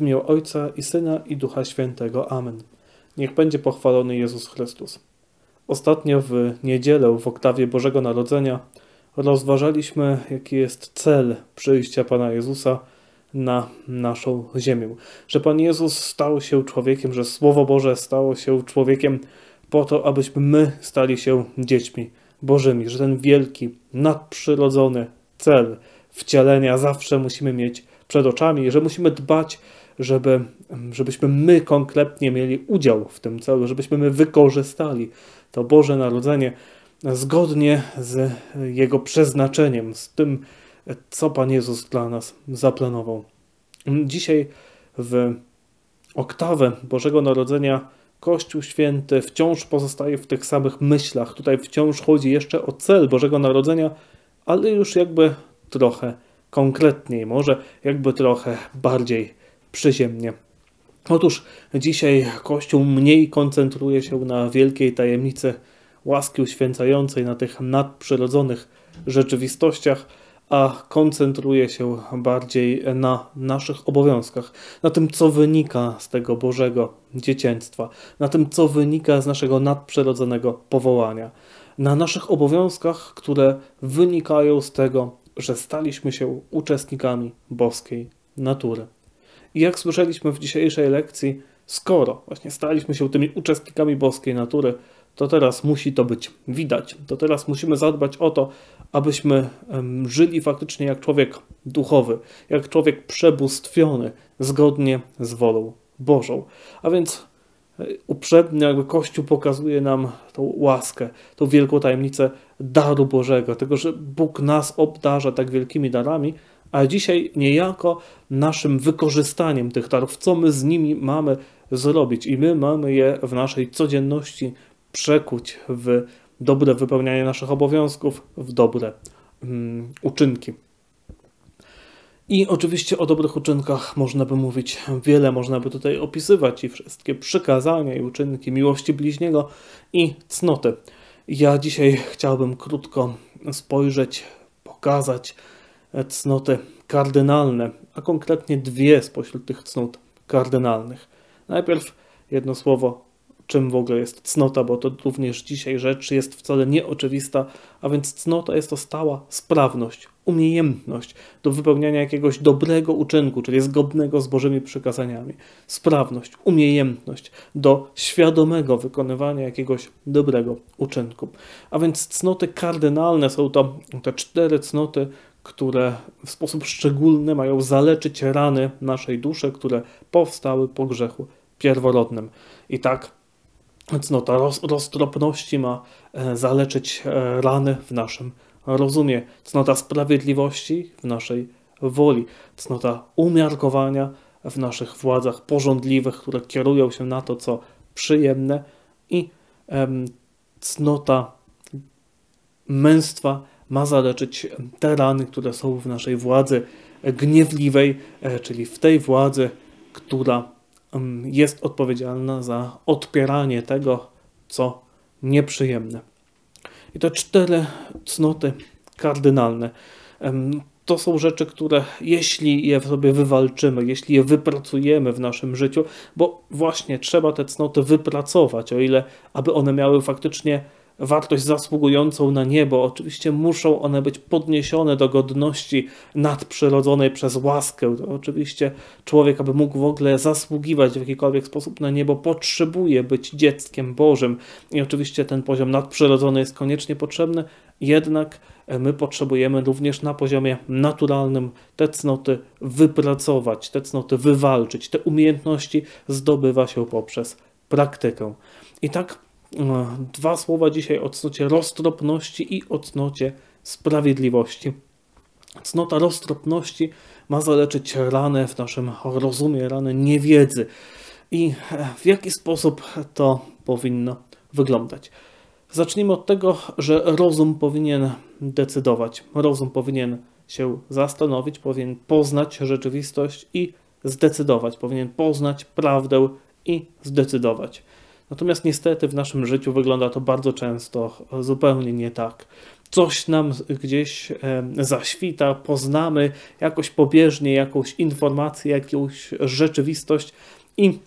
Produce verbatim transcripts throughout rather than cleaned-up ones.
imię Ojca i Syna i Ducha Świętego. Amen. Niech będzie pochwalony Jezus Chrystus. Ostatnio w niedzielę w oktawie Bożego Narodzenia rozważaliśmy, jaki jest cel przyjścia Pana Jezusa na naszą ziemię. Że Pan Jezus stał się człowiekiem, że Słowo Boże stało się człowiekiem po to, abyśmy my stali się dziećmi Bożymi. Że ten wielki, nadprzyrodzony cel wcielenia zawsze musimy mieć przed oczami, że musimy dbać, żeby, żebyśmy my konkretnie mieli udział w tym celu, żebyśmy my wykorzystali to Boże Narodzenie zgodnie z Jego przeznaczeniem, z tym, co Pan Jezus dla nas zaplanował. Dzisiaj w oktawę Bożego Narodzenia Kościół Święty wciąż pozostaje w tych samych myślach. Tutaj wciąż chodzi jeszcze o cel Bożego Narodzenia, ale już jakby trochę konkretniej, może jakby trochę bardziej przyziemnie. Otóż dzisiaj Kościół mniej koncentruje się na wielkiej tajemnicy łaski uświęcającej, na tych nadprzyrodzonych rzeczywistościach, a koncentruje się bardziej na naszych obowiązkach, na tym, co wynika z tego Bożego dzieciństwa, na tym, co wynika z naszego nadprzyrodzonego powołania, na naszych obowiązkach, które wynikają z tego, że staliśmy się uczestnikami boskiej natury. I jak słyszeliśmy w dzisiejszej lekcji, skoro właśnie staliśmy się tymi uczestnikami boskiej natury, to teraz musi to być widać. To teraz musimy zadbać o to, abyśmy um, żyli faktycznie jak człowiek duchowy, jak człowiek przebóstwiony, zgodnie z wolą Bożą. A więc uprzednio jakby Kościół pokazuje nam tą łaskę, tą wielką tajemnicę daru Bożego, tego, że Bóg nas obdarza tak wielkimi darami, a dzisiaj niejako naszym wykorzystaniem tych darów, co my z nimi mamy zrobić i my mamy je w naszej codzienności przekuć w dobre wypełnianie naszych obowiązków, w dobre um, uczynki. I oczywiście o dobrych uczynkach można by mówić wiele, można by tutaj opisywać i wszystkie przykazania i uczynki miłości bliźniego i cnoty. Ja dzisiaj chciałbym krótko spojrzeć, pokazać cnoty kardynalne, a konkretnie dwie spośród tych cnót kardynalnych. Najpierw jedno słowo, czym w ogóle jest cnota, bo to również dzisiaj rzecz jest wcale nieoczywista, a więc cnota jest to stała sprawność, umiejętność do wypełniania jakiegoś dobrego uczynku, czyli zgodnego z Bożymi przykazaniami. Sprawność, umiejętność do świadomego wykonywania jakiegoś dobrego uczynku. A więc cnoty kardynalne są to te cztery cnoty, które w sposób szczególny mają zaleczyć rany naszej duszy, które powstały po grzechu pierworodnym. I tak cnota roz, roztropności ma e, zaleczyć e, rany w naszym rozumie. Cnota sprawiedliwości w naszej woli. Cnota umiarkowania w naszych władzach porządliwych, które kierują się na to, co przyjemne. I e, cnota męstwa ma zaleczyć te rany, które są w naszej władzy gniewliwej, e, czyli w tej władzy, która jest odpowiedzialna za odpieranie tego, co nieprzyjemne. I te cztery cnoty kardynalne to są rzeczy, które jeśli je sobie wywalczymy, jeśli je wypracujemy w naszym życiu, bo właśnie trzeba te cnoty wypracować, o ile aby one miały faktycznie wartość zasługującą na niebo. Oczywiście muszą one być podniesione do godności nadprzyrodzonej przez łaskę. To oczywiście człowiek, aby mógł w ogóle zasługiwać w jakikolwiek sposób na niebo, potrzebuje być dzieckiem Bożym. I oczywiście ten poziom nadprzyrodzony jest koniecznie potrzebny, jednak my potrzebujemy również na poziomie naturalnym te cnoty wypracować, te cnoty wywalczyć. Te umiejętności zdobywa się poprzez praktykę. I tak dwa słowa dzisiaj o cnocie roztropności i o cnocie sprawiedliwości. Cnota roztropności ma zaleczyć ranę w naszym rozumie, ranę niewiedzy. I w jaki sposób to powinno wyglądać? Zacznijmy od tego, że rozum powinien decydować. Rozum powinien się zastanowić, powinien poznać rzeczywistość i zdecydować. Powinien poznać prawdę i zdecydować. Natomiast niestety w naszym życiu wygląda to bardzo często zupełnie nie tak. coś nam gdzieś zaświta, poznamy jakoś pobieżnie jakąś informację, jakąś rzeczywistość i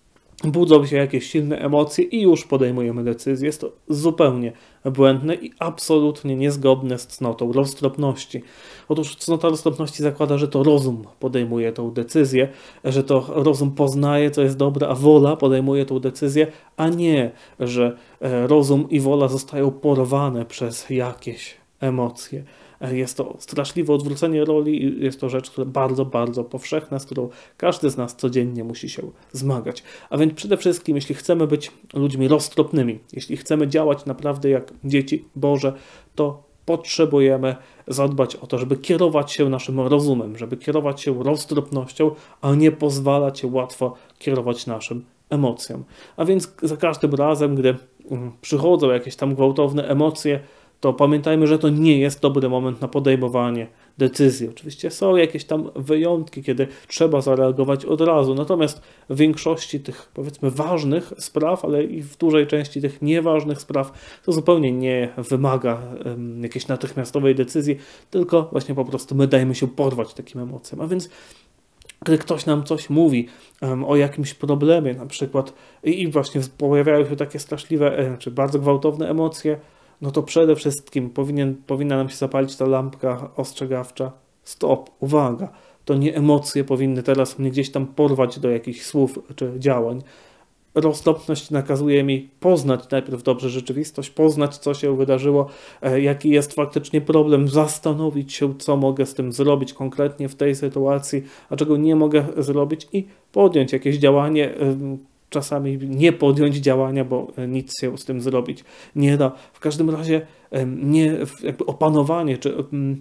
budzą się jakieś silne emocje i już podejmujemy decyzję. Jest to zupełnie błędne i absolutnie niezgodne z cnotą roztropności. Otóż cnota roztropności zakłada, że to rozum podejmuje tą decyzję, że to rozum poznaje, co jest dobre, a wola podejmuje tą decyzję, a nie, że rozum i wola zostają porwane przez jakieś emocje. Jest to straszliwe odwrócenie roli i jest to rzecz, która bardzo, bardzo powszechna, z którą każdy z nas codziennie musi się zmagać. A więc przede wszystkim, jeśli chcemy być ludźmi roztropnymi, jeśli chcemy działać naprawdę jak dzieci Boże, to potrzebujemy zadbać o to, żeby kierować się naszym rozumem, żeby kierować się roztropnością, a nie pozwalać się łatwo kierować naszym emocjom. A więc za każdym razem, gdy przychodzą jakieś tam gwałtowne emocje, to pamiętajmy, że to nie jest dobry moment na podejmowanie decyzji. Oczywiście są jakieś tam wyjątki, kiedy trzeba zareagować od razu, natomiast w większości tych, powiedzmy, ważnych spraw, ale i w dużej części tych nieważnych spraw, to zupełnie nie wymaga um, jakiejś natychmiastowej decyzji, tylko właśnie po prostu my dajemy się porwać takim emocjom. A więc gdy ktoś nam coś mówi um, o jakimś problemie, na przykład, i, i właśnie pojawiają się takie straszliwe, czy bardzo gwałtowne emocje, no to przede wszystkim powinien, powinna nam się zapalić ta lampka ostrzegawcza. Stop, uwaga, to nie emocje powinny teraz mnie gdzieś tam porwać do jakichś słów czy działań. Roztropność nakazuje mi poznać najpierw dobrze rzeczywistość, poznać, co się wydarzyło, jaki jest faktycznie problem, zastanowić się, co mogę z tym zrobić konkretnie w tej sytuacji, a czego nie mogę zrobić i podjąć jakieś działanie, czasami nie podjąć działania, bo nic się z tym zrobić nie da. W każdym razie nie, jakby opanowanie, czy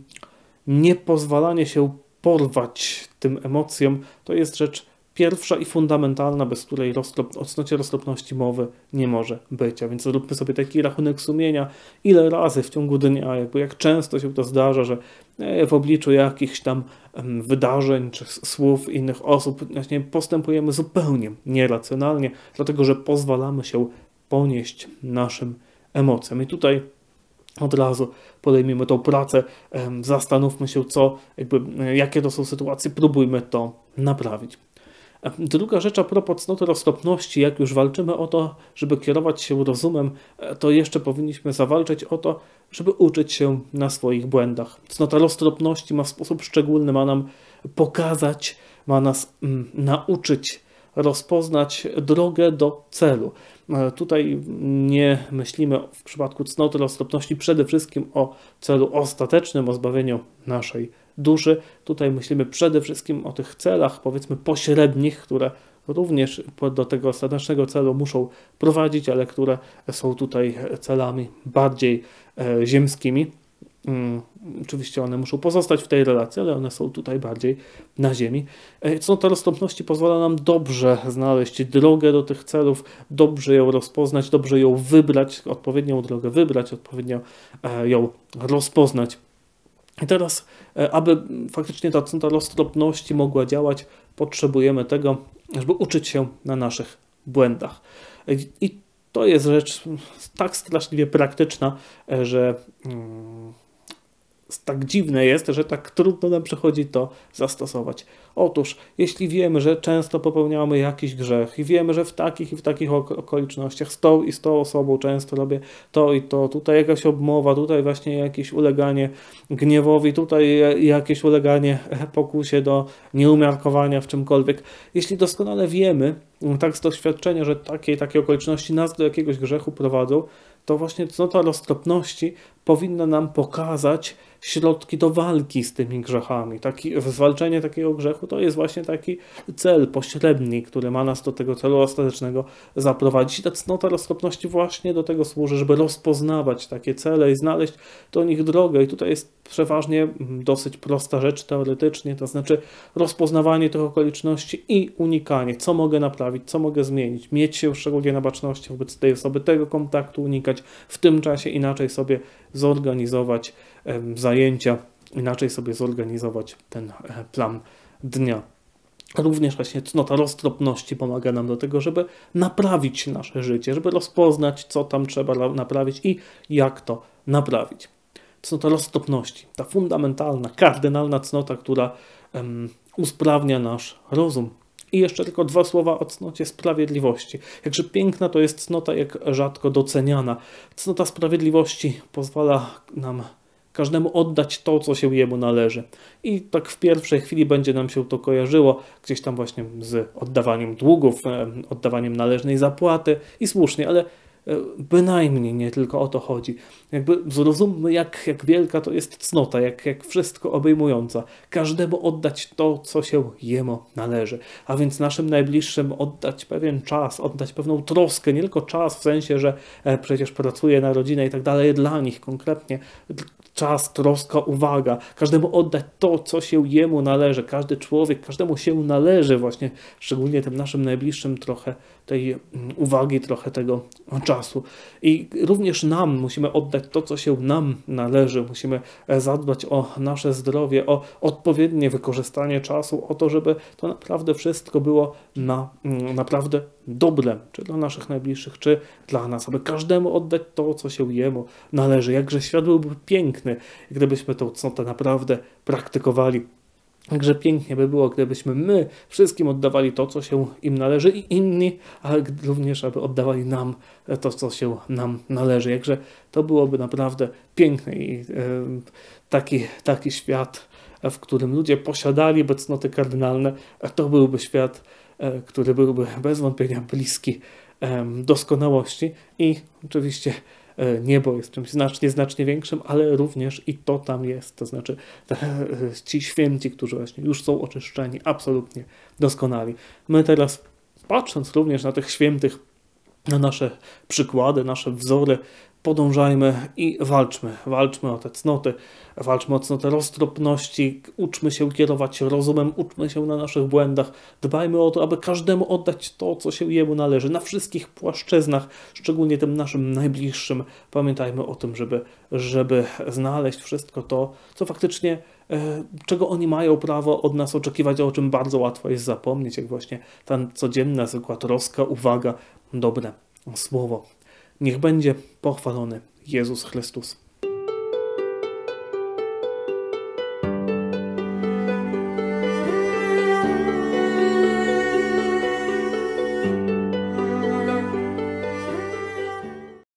nie pozwalanie się porwać tym emocjom, to jest rzecz pierwsza i fundamentalna, bez której roztrop, o cnocie roztropności mowy nie może być. A więc zróbmy sobie taki rachunek sumienia, ile razy w ciągu dnia, jakby jak często się to zdarza, że w obliczu jakichś tam wydarzeń czy słów innych osób właśnie postępujemy zupełnie nieracjonalnie, dlatego że pozwalamy się ponieść naszym emocjom. I tutaj od razu podejmijmy tą pracę, zastanówmy się, co, jakby, jakie to są sytuacje, próbujmy to naprawić. Druga rzecz a propos cnoty roztropności, jak już walczymy o to, żeby kierować się rozumem, to jeszcze powinniśmy zawalczyć o to, żeby uczyć się na swoich błędach. Cnota roztropności ma w sposób szczególny, ma nam pokazać, ma nas mm, nauczyć, rozpoznać drogę do celu. Tutaj nie myślimy w przypadku cnoty roztropności przede wszystkim o celu ostatecznym, o zbawieniu naszej duszy. Tutaj myślimy przede wszystkim o tych celach, powiedzmy, pośrednich, które również do tego ostatecznego celu muszą prowadzić, ale które są tutaj celami bardziej e, ziemskimi. Hmm, oczywiście one muszą pozostać w tej relacji, ale one są tutaj bardziej na ziemi. Cnota roztropności pozwala nam dobrze znaleźć drogę do tych celów, dobrze ją rozpoznać, dobrze ją wybrać, odpowiednią drogę wybrać, odpowiednio e, ją rozpoznać. I teraz, aby faktycznie ta cnota roztropności mogła działać, potrzebujemy tego, żeby uczyć się na naszych błędach. I to jest rzecz tak straszliwie praktyczna, że tak dziwne jest, że tak trudno nam przychodzi to zastosować. Otóż, jeśli wiemy, że często popełniamy jakiś grzech i wiemy, że w takich i w takich okolicznościach z tą i z tą osobą często robię to i to, tutaj jakaś obmowa, tutaj właśnie jakieś uleganie gniewowi, tutaj jakieś uleganie pokusie do nieumiarkowania w czymkolwiek. Jeśli doskonale wiemy, tak z doświadczenia, że takie i takie okoliczności nas do jakiegoś grzechu prowadzą, to właśnie cnota roztropności powinna nam pokazać środki do walki z tymi grzechami. Taki, zwalczenie takiego grzechu to jest właśnie taki cel pośredni, który ma nas do tego celu ostatecznego zaprowadzić. I ta cnota roztropności właśnie do tego służy, żeby rozpoznawać takie cele i znaleźć do nich drogę. I tutaj jest przeważnie dosyć prosta rzecz teoretycznie, to znaczy rozpoznawanie tych okoliczności i unikanie, co mogę naprawić, co mogę zmienić, mieć się szczególnie na baczności wobec tej osoby, tego kontaktu unikać, w tym czasie inaczej sobie zorganizować em, zajęcia, inaczej sobie zorganizować ten e, plan dnia. Również właśnie cnota roztropności pomaga nam do tego, żeby naprawić nasze życie, żeby rozpoznać, co tam trzeba naprawić i jak to naprawić. cnota roztropności, ta fundamentalna, kardynalna cnota, która um, usprawnia nasz rozum. I jeszcze tylko dwa słowa o cnocie sprawiedliwości. Jakże piękna to jest cnota, jak rzadko doceniana. Cnota sprawiedliwości pozwala nam każdemu oddać to, co się jemu należy. I tak w pierwszej chwili będzie nam się to kojarzyło gdzieś tam właśnie z oddawaniem długów, oddawaniem należnej zapłaty i słusznie, ale bynajmniej nie tylko o to chodzi. Jakby zrozummy, jak, jak wielka to jest cnota, jak, jak wszystko obejmująca. Każdemu oddać to, co się jemu należy. A więc naszym najbliższym oddać pewien czas, oddać pewną troskę, nie tylko czas w sensie, że e, przecież pracuję na rodzinę i tak dalej, dla nich konkretnie. Czas, troska, uwaga. Każdemu oddać to, co się jemu należy. Każdy człowiek, każdemu się należy właśnie, szczególnie tym naszym najbliższym trochę tej uwagi, trochę tego czasu. I również nam musimy oddać to, co się nam należy. Musimy zadbać o nasze zdrowie, o odpowiednie wykorzystanie czasu, o to, żeby to naprawdę wszystko było na, naprawdę dobre, czy dla naszych najbliższych, czy dla nas, aby każdemu oddać to, co się jemu należy. Jakże świat byłby piękny, gdybyśmy tą cnotę naprawdę praktykowali. Jakże pięknie by było, gdybyśmy my wszystkim oddawali to, co się im należy i inni, ale również, aby oddawali nam to, co się nam należy. Jakże to byłoby naprawdę piękne i yy, taki, taki świat, w którym ludzie posiadaliby cnoty kardynalne, to byłby świat, yy, który byłby bez wątpienia bliski yy, doskonałości i oczywiście niebo jest czymś znacznie, znacznie większym, ale również i to tam jest, to znaczy ci święci, którzy właśnie już są oczyszczeni, absolutnie doskonali. My teraz, patrząc również na tych świętych, na nasze przykłady, nasze wzory, podążajmy i walczmy. Walczmy o te cnoty, walczmy o cnotę roztropności, uczmy się kierować rozumem, uczmy się na naszych błędach, dbajmy o to, aby każdemu oddać to, co się jemu należy, na wszystkich płaszczyznach, szczególnie tym naszym najbliższym. Pamiętajmy o tym, żeby, żeby znaleźć wszystko to, co faktycznie, e, czego oni mają prawo od nas oczekiwać, a o czym bardzo łatwo jest zapomnieć, jak właśnie ta codzienna, zwykła troska, uwaga, dobre słowo. Niech będzie pochwalony Jezus Chrystus.